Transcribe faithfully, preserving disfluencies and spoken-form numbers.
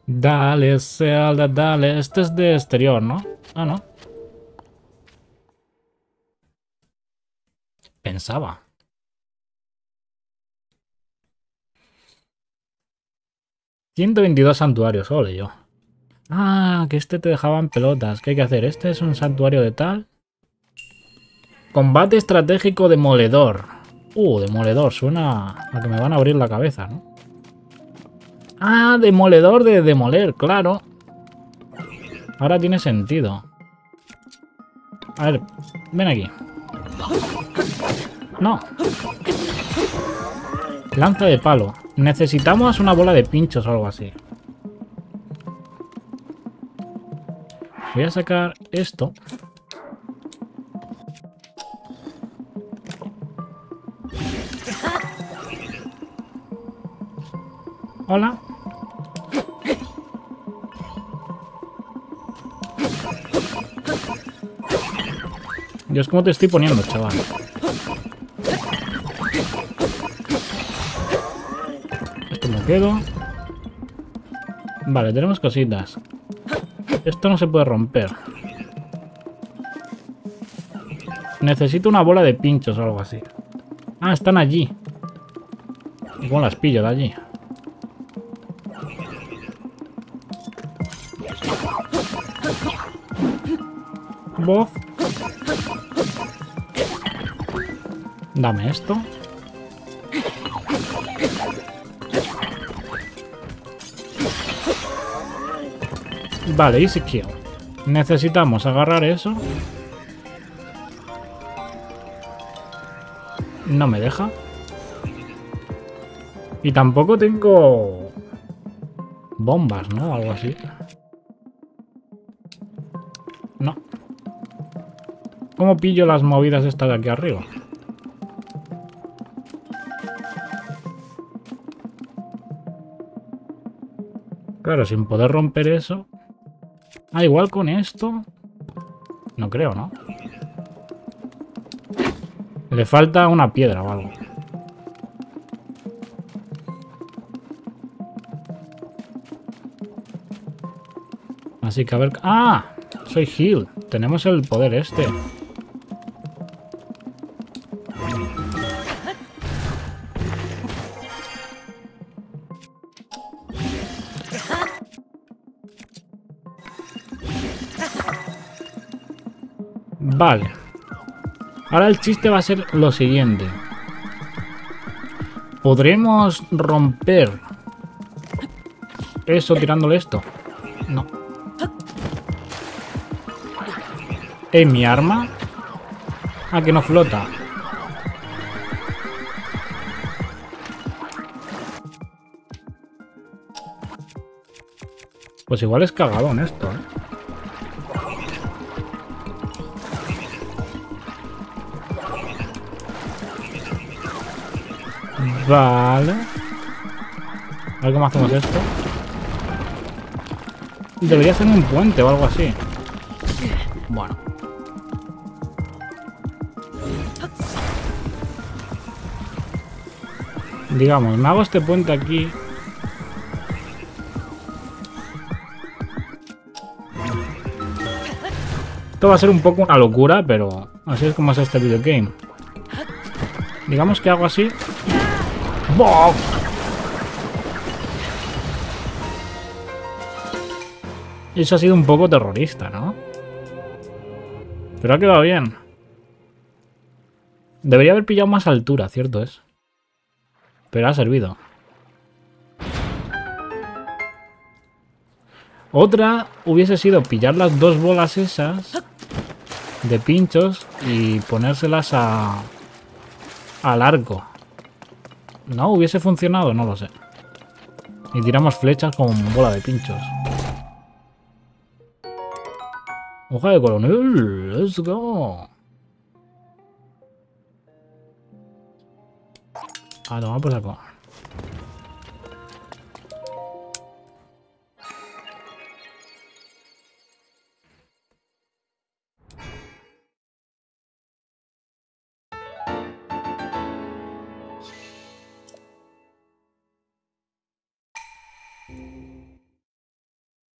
Dale, Zelda, dale. Este es de exterior, ¿no? Ah, no. Pensaba. ciento veintidós santuarios, ole yo. Ah, que este te dejaban pelotas. ¿Qué hay que hacer? Este es un santuario de tal. Combate estratégico demoledor. Uh, demoledor. Suena a que me van a abrir la cabeza, ¿no? Ah, demoledor de demoler, claro. Ahora tiene sentido. A ver, ven aquí. No. Lanza de palo. Necesitamos una bola de pinchos o algo así. Voy a sacar esto. Hola. Dios, ¿cómo te estoy poniendo, chaval? Esto me quedo. Vale, tenemos cositas. Esto no se puede romper. Necesito una bola de pinchos o algo así. Ah, están allí. ¿Y cómo las pillo de allí? Voz. Dame esto. Vale, easy kill. Necesitamos agarrar eso. No me deja. Y tampoco tengo bombas, ¿no? Algo así. No. ¿Cómo pillo las movidas estas de aquí arriba? Claro, sin poder romper eso. Ah, igual con esto. No creo, ¿no? Le falta una piedra o algo. Así que a ver... ¡Ah! Soy heal. Tenemos el poder este. Vale. Ahora el chiste va a ser lo siguiente. ¿Podremos romper eso tirándole esto? No. ¿Es mi arma? Ah, que no flota. Pues igual es cagadón esto, ¿eh? Vale. A ver cómo hacemos esto. Debería hacer un puente o algo así. Bueno. Digamos, me hago este puente aquí. Esto va a ser un poco una locura, pero así es como es este videogame. Digamos que hago así. ¡Bof! Eso ha sido un poco terrorista, ¿no? Pero ha quedado bien. Debería haber pillado más altura, cierto es. Pero ha servido. Otra hubiese sido pillar las dos bolas esas de pinchos y ponérselas a al arco. ¿No? ¿Hubiese funcionado? No lo sé. Y tiramos flechas con bola de pinchos. Hoja de coronel. Let's go. A tomar por saco.